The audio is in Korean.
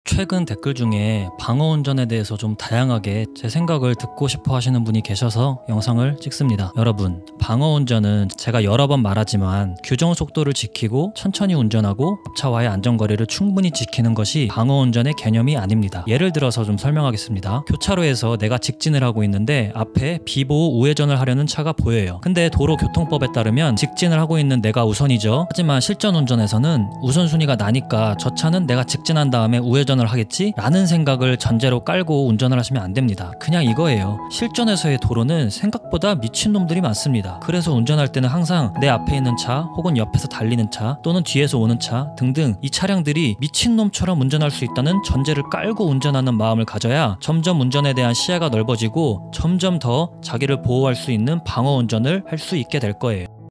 최근 댓글 중에 방어운전에 대해서 좀 다양하게 제 생각을 듣고 싶어 하시는 분이 계셔서 영상을 찍습니다. 여러분, 방어운전은 제가 여러 번 말하지만 규정 속도를 지키고 천천히 운전하고 앞차와의 안전거리를 충분히 지키는 것이 방어운전의 개념이 아닙니다. 예를 들어서 좀 설명하겠습니다. 교차로에서 내가 직진을 하고 있는데 앞에 비보호 우회전을 하려는 차가 보여요. 근데 도로교통법에 따르면 직진을 하고 있는 내가 우선이죠. 하지만 실전운전에서는 우선순위가 나니까 저 차는 내가 직진한 다음에 우회전을 하겠지? 라는 생각을 전제로 깔고 운전을 하시면 안 됩니다. 그냥 이거예요. 실전에서의 도로는 생각보다 미친놈들이 많습니다. 그래서 운전할 때는 항상 내 앞에 있는 차 혹은 옆에서 달리는 차 또는 뒤에서 오는 차 등등 이 차량들이 미친놈처럼 운전할 수 있다는 전제를 깔고 운전하는 마음을 가져야 점점 운전에 대한 시야가 넓어지고 점점 더 자기를 보호할 수 있는 방어운전을 할 수 있게 될 거예요.